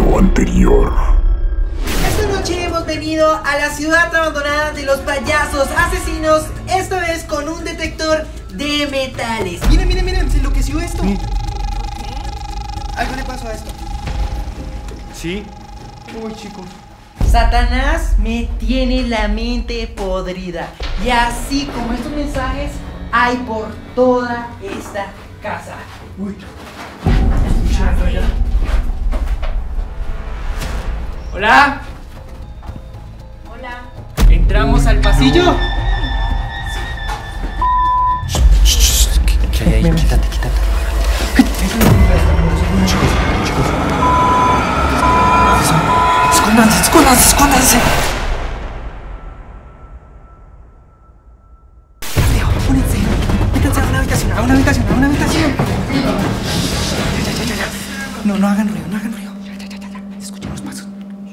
video anterior. Esta noche hemos venido a la ciudad abandonada de los payasos asesinos, esta vez con un detector de metales. Miren, miren, miren, se enloqueció esto. Sí. Algo le pasó a esto. Sí. Uy, chicos. Satanás me tiene la mente podrida. Y así como estos mensajes hay por toda esta casa. Uy. Hola. Hola. Entramos al pasillo. ¿Qué hay ahí? Quítate, quítate. Chicos. Escóndanse, escóndanse, escóndanse. Apúrense, métanse a una habitación, a una habitación, a una habitación. Ya. No hagan ruido, no hagan ruido. Ya. Escuchen los pasos.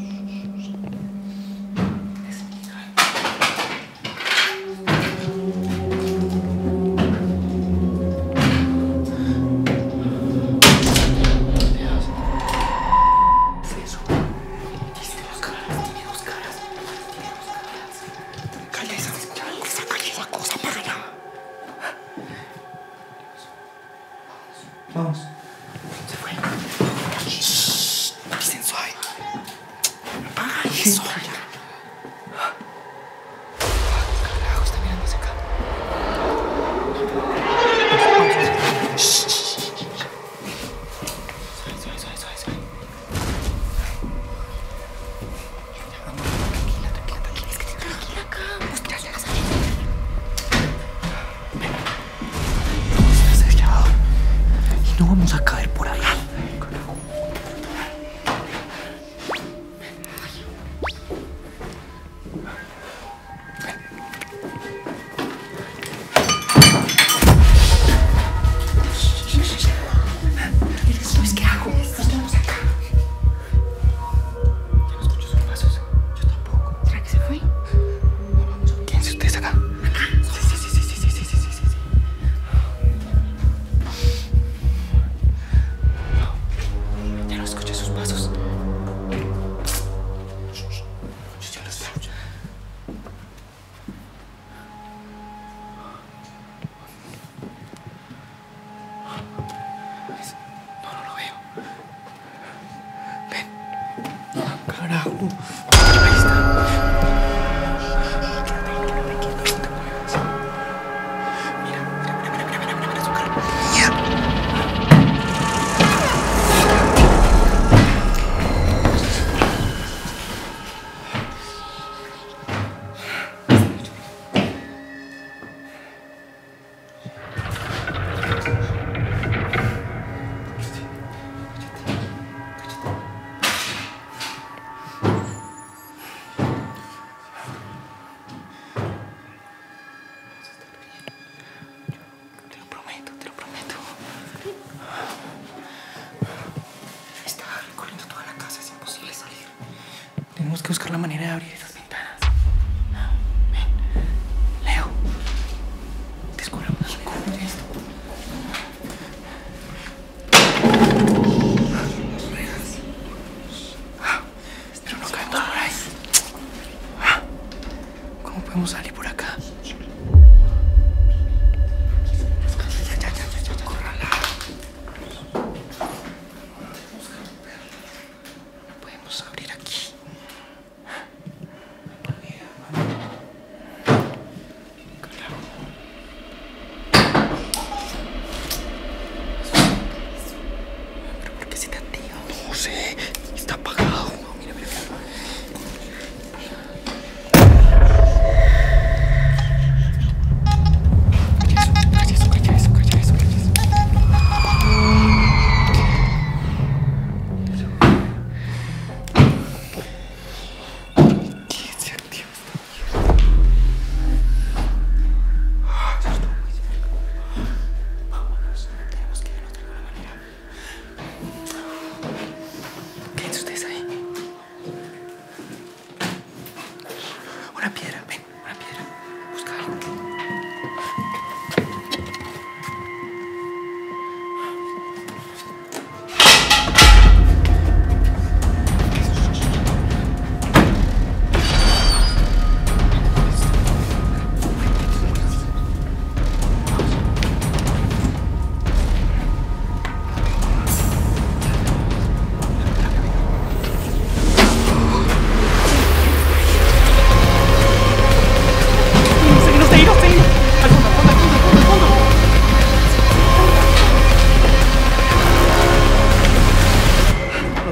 Vamos. Se fue. Shhh. Pisen suave. Apaga eso. Carajo, está mirando hacia acá. Shh. Suave. Vamos, tranquila. Es que tranquila acá. Pues ya sabes. Ven. Estás sellado. Y no vamos a caer por ahí. ¿Sabes qué hago? Estamos acá. Ya no escucho sus pasos. Yo tampoco. ¿Será que se fue? Vamos. Quédense ustedes acá. ¿Acá? Sí. Ya no escuché sus pasos. Yo ya los escucho. No lo veo. Ven. Carajo. Ahí está. Quédate ahí, no te muevas. Mira su cara. Te lo prometo. Está recorriendo toda la casa, es imposible salir. Tenemos que buscar la manera de abrir esas ventanas. Ven, Leo. Descubre esto. Pero no caemos por ahí. ¿Cómo podemos salir por acá? Córrala. Podemos abrir aquí. ¿Pero por qué se te activa? No sé. Está apagado. No, mira. Calla eso. ¿Quién se activa esta mierda? Ya estuvo muy cerca. Vámonos. Tenemos que ir de otra manera.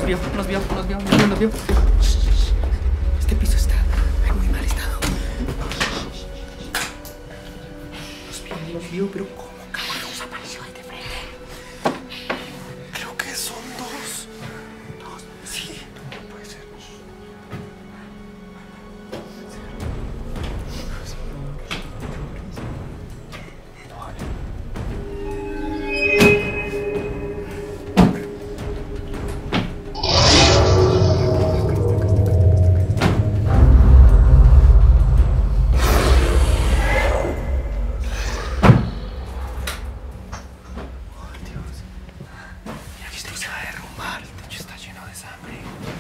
Nos vio. Este piso está en muy mal estado. Nos vio, pero ¿cómo carajos apareció ahí de frente? Creo que son dos. Sí, no puede ser. Se va a derrumbar, el techo está lleno de sangre.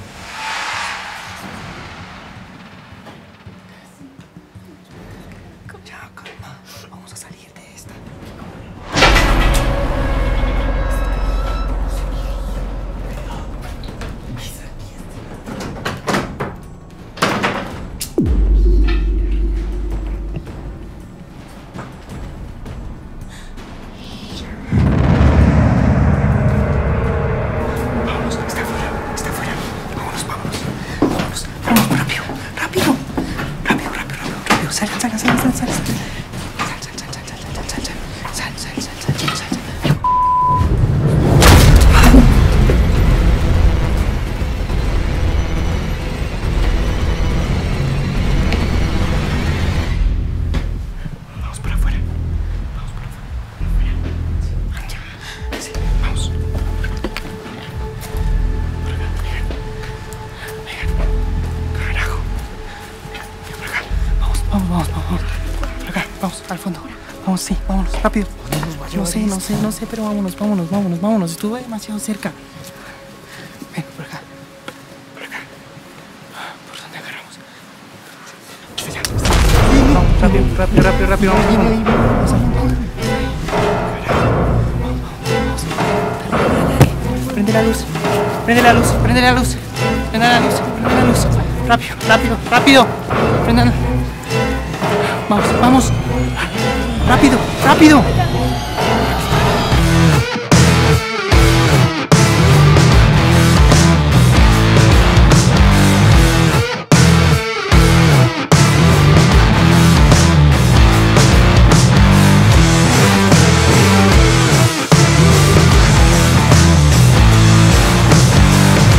Ya, calma, vamos a salir de esta. Sal. Vamos para afuera. Sí, vamos. Por acá, vengan. Carajo. Vengan por acá. Vamos. Por acá, vamos, al fondo. Vamos, sí, vámonos, rápido. No sé, pero vámonos. Estuve demasiado cerca. Ven, por acá. ¿Por dónde agarramos? Vamos, rápido. Vamos al fondo. Vamos. Prende la luz. Rápido. Prendan. Vamos. Rápido.